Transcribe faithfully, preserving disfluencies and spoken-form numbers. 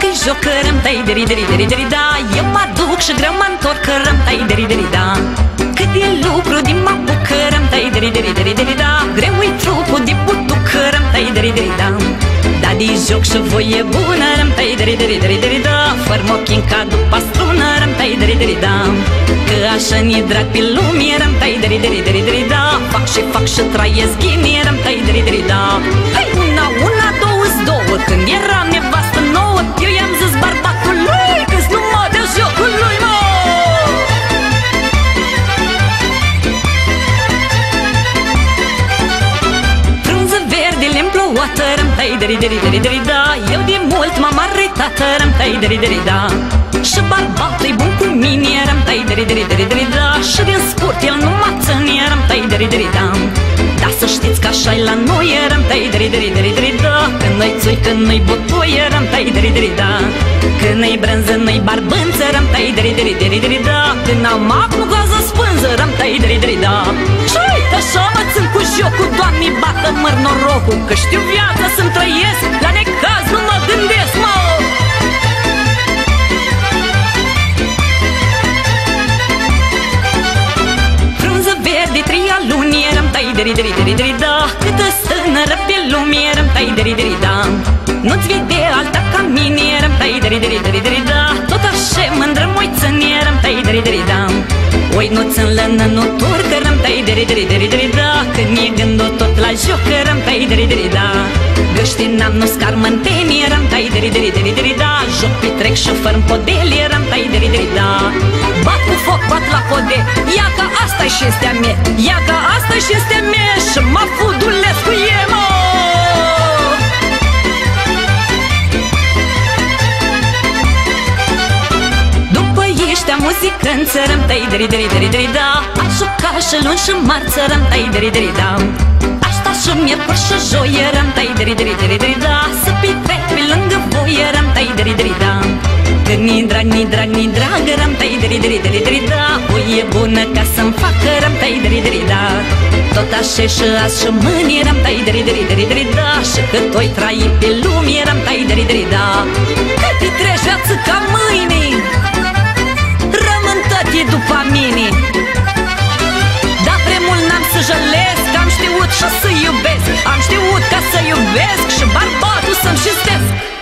joc, răm tai deri deri deri deri da. Eu mă duc și greu mă întorc, răm tai deri deri da. Cât e lucru din mă buc, răm tai deri deri deri deri da. Greu-i trupul de butuc, răm tai deri deri da. Da de joc și voie bună, răm tai deri deri deri deri da. Făr mochin ca după strună, răm tai deri deri da. Că așa ni drag pe lume, răm tai deri deri deri deri da. Fac și fac și trăiesc ghini, răm tai deri deri da. Hai una, una, două-ți două. Când eram nevastă nouă, eu i-am zis bărbatului că-s nu mă dea jocul lui, mă. Frunză verde, lemn plouată, răm tai deri deri deri deri da. Eu de mult m-am arătat, răm tai deri deri da. Și bărbatul-i bun cu mine, răm tai deri deri deri deri da. Și din scurt el nu mă ține, răm tai deri deri da. Dar să știți că așa-i la noi, răm tai deri deri deri deri da. Când noi țui, când noi botoi, răm tai deri deri da. Când noi brânză, noi barbânță, răm tai deri deri deri deri da. Când am mac, nu gază spânză, răm tai deri deri da. Și uite așa mă țin cu jocul, Doamne, bată măr norocul, că știu viața să-mi trăiesc, la necaz nu mă gândesc, mă. De trei luni eram tai deri deri deri deri da. Câtă stânără pe lume eram tai deri deri da. Nu-ți vede alta ca mine, eram tai deri deri deri deri da. Tot așa mândră moițăni eram tai deri deri da. Oi nu-ți înlănă, nu turcă, eram tai deri deri deri deri da. Când e gândul tot la joc, eram tai deri deri da. Găști n-am, nu scarmânteni, eram tai deri deri deri deri da. Joc petrec și fără podeli, eram tai deri deri da. Bat cu foc, bat la code, ia că asta-i și este a mea. Ia că asta-i și este a mea și mă fudulesc cu e, mă. După ăștia muzicanți, răm tai deri deri deri deri da. Aș juca și luni și marți, răm tai deri deri da. Aș sta și miercuri și joi, răm tai deri deri deri deri da. Să petrec pe lângă voi, răm tai deri deri da. Când ni drag, ni drag, ni drag, răm tai deri deri deri deri da. O e bună ca să-mi facă, răm tai deri deri da. Tot așa și azi și mâini, răm tai deri deri deri deri da. Și cât oi trai pe lume, răm tai deri deri da. Cât-i treci viață ca mâine, rămân tătii după mine. Dar prea mult n-am să jălesc, am știut și să iubesc. Am știut ca să iubesc și bărbatul să-mi șestesc.